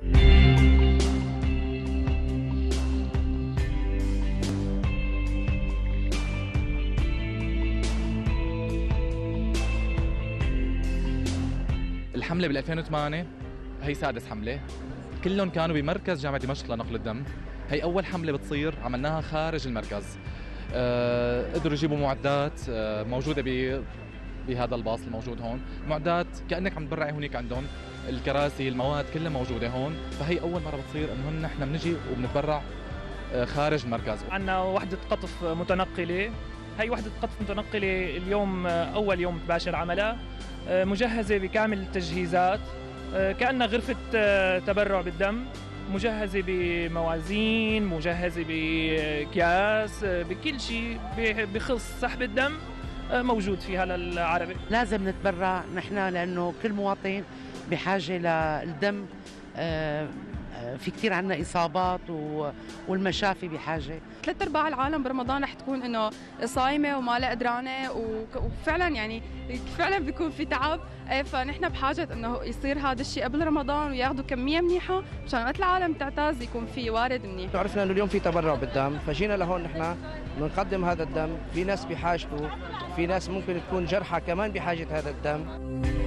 الحملة بال 2008 هي سادس حملة، كلهم كانوا بمركز جامعة دمشق لنقل الدم. هي أول حملة بتصير عملناها خارج المركز. قدروا يجيبوا معدات موجودة بهذا الباص الموجود هون، معدات كأنك عم تبرعي هونيك عندهم، الكراسي، المواد كلها موجودة هون. فهي أول مرة بتصير إنه نحن بنجي وبنتبرع خارج المركز. عندنا وحدة قطف متنقلة، هي وحدة قطف متنقلة اليوم أول يوم تباشر عملها، مجهزة بكامل التجهيزات، كأنها غرفة تبرع بالدم، مجهزة بموازين، مجهزة بأكياس، بكل شيء بخص سحب الدم موجود فيها للعربة. لازم نتبرع نحن لأنه كل مواطن بحاجة للدم، في كثير عنا إصابات والمشافي بحاجة. 3/4 العالم برمضان رح تكون إنه صايمة وما لها قدرانة، وفعلا يعني فعلا بيكون في تعب، فنحن بحاجة إنه يصير هذا الشيء قبل رمضان وياخذوا كمية منيحة مشان وقت العالم تعتاز يكون في وارد منيح. عرفنا إنه اليوم في تبرع بالدم، فجينا لهون نحن بنقدم هذا الدم. في ناس بحاجته، في ناس ممكن تكون جرحى كمان بحاجة هذا الدم.